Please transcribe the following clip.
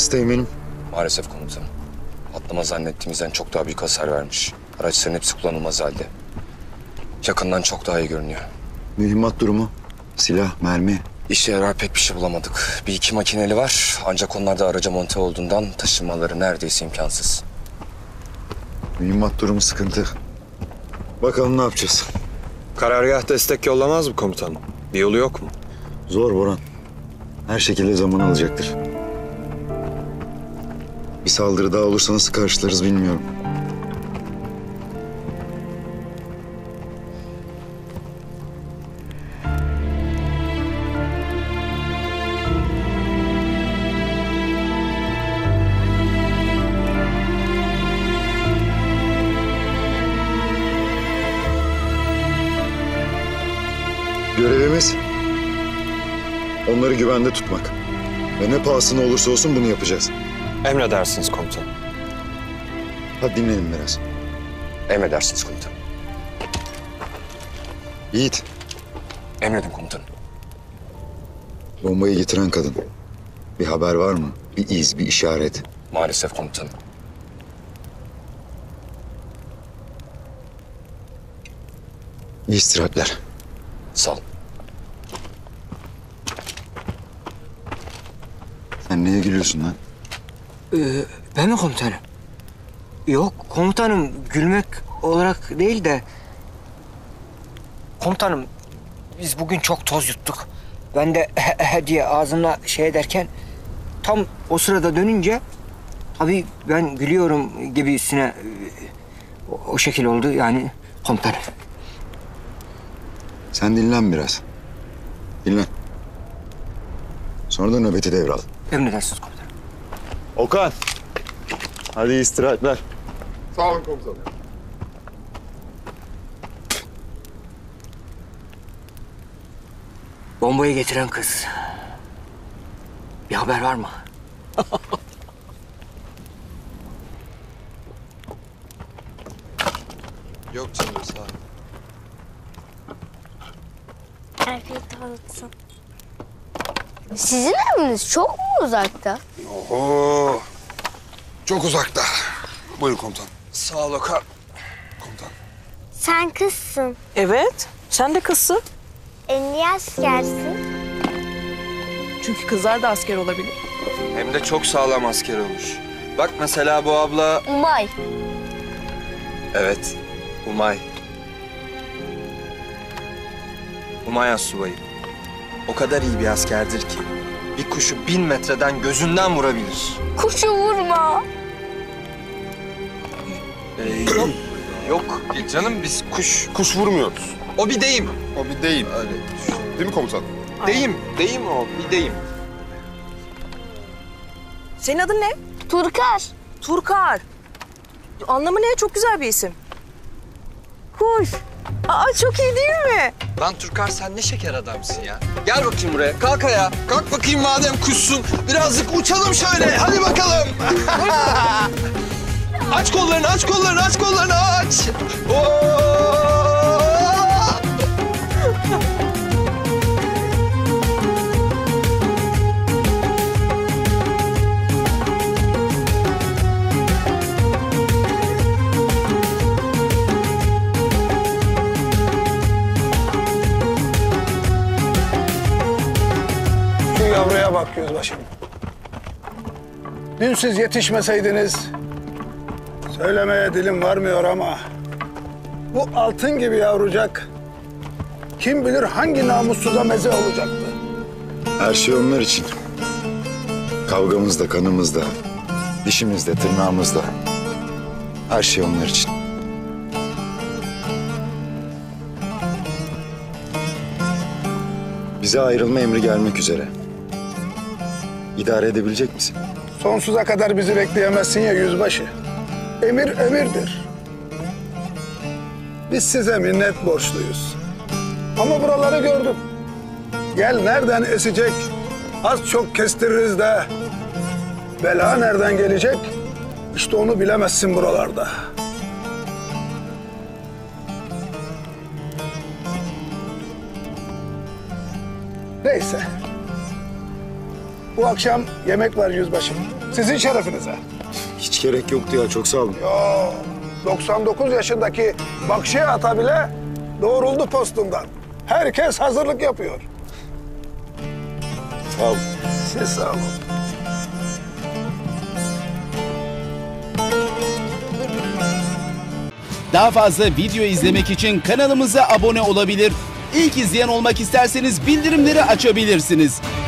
Teğmenim. Maalesef komutanım. Patlama zannettiğimizden çok daha büyük hasar vermiş. Araçların hepsi kullanılmaz halde. Yakından çok daha iyi görünüyor. Mühimmat durumu? Silah, mermi. İşe yarar pek bir şey bulamadık. Bir iki makineli var. Ancak onlar da araca monte olduğundan taşınmaları neredeyse imkansız. Mühimmat durumu sıkıntı. Bakalım ne yapacağız? Karargah destek yollamaz mı komutanım? Bir yolu yok mu? Zor Boran. Her şekilde zaman alacaktır. Bir saldırı daha olursa nasıl karşılarız bilmiyorum. Görevimiz onları güvende tutmak. Ve ne pahasına olursa olsun bunu yapacağız. Emredersiniz komutanım. Hadi dinlenin biraz. Emredersiniz komutanım. Yiğit, Emredin komutanım. bombayı getiren kadın. Bir haber var mı? Bir iz, bir işaret. Maalesef komutanım. İyi istirahatler. Sağ olun. Sen neye gülüyorsun lan? Ben mi komutanım? Yok komutanım, gülmek olarak değil de... Komutanım, biz bugün çok toz yuttuk. Ben de diye ağzımla şey ederken... Tam o sırada dönünce... Tabii ben gülüyorum gibisine... O şekil oldu yani komutanım. Sen dinlen biraz. Dinlen. Sonra da nöbeti devral. Emredersiniz komutanım. Okan. Hadi iyi istirahatler. Sağ olun komutanım. Bombayı getiren kız. Bir haber var mı? Yok canım sağ ol. Afiyet olsun. Sizin eviniz çok mu uzakta? Oho. Çok uzakta. Buyurun komutan. Sağ ol Okan. Komutan. Sen kızsın. Evet, sen de kızsın. Niye askersin? Çünkü kızlar da asker olabilir. Hem de çok sağlam asker olmuş. Bak mesela bu abla... Umay. Evet, Umay. Umay astsubayı. O kadar iyi bir askerdir ki bir kuşu 1000 metreden gözünden vurabilir. Kuşu vurma. Yok. Yok canım biz Kuş vurmuyoruz. O bir deyim. O bir deyim. Öyle. Değil mi komutan? Deyim o bir deyim. Senin adın ne? Turkar. Turkar. Anlamı ne? Çok güzel bir isim. Kuş. Aa, çok iyi değil mi? Lan Turkar sen ne şeker adamsın ya. Gel bakayım buraya. Kalk ayağa. Kalk bakayım madem kuşsun. Birazcık uçalım şöyle. Hadi bakalım. Aç kollarını, aç kollarını, aç kollarını, aç. Oo! Şu yavruya bak yüzbaşım. Dün siz yetişmeseydiniz... Söylemeye dilim varmıyor ama... Bu altın gibi yavrucak... Kim bilir hangi namussuza meze olacaktı. Her şey onlar için. Kavgamızda, kanımızda, dişimizde, tırnağımızda. Her şey onlar için. Bize ayrılma emri gelmek üzere. İdare edebilecek misin? Sonsuza kadar bizi bekleyemezsin ya yüzbaşı. Emir emirdir. Biz size minnet borçluyuz. Ama buraları gördüm. Gel nereden esecek? Az çok kestiririz de. Bela nereden gelecek? İşte onu bilemezsin buralarda. Neyse. Bu akşam yemek var yüzbaşım. Sizin şerefinize. Hiç gerek yoktu ya, çok sağ olun. Yo, 99 yaşındaki Bakşi Ata bile doğruldu postundan. Herkes hazırlık yapıyor. Sağ olun. Siz sağ olun. Daha fazla video izlemek için kanalımıza abone olabilir. İlk izleyen olmak isterseniz bildirimleri açabilirsiniz.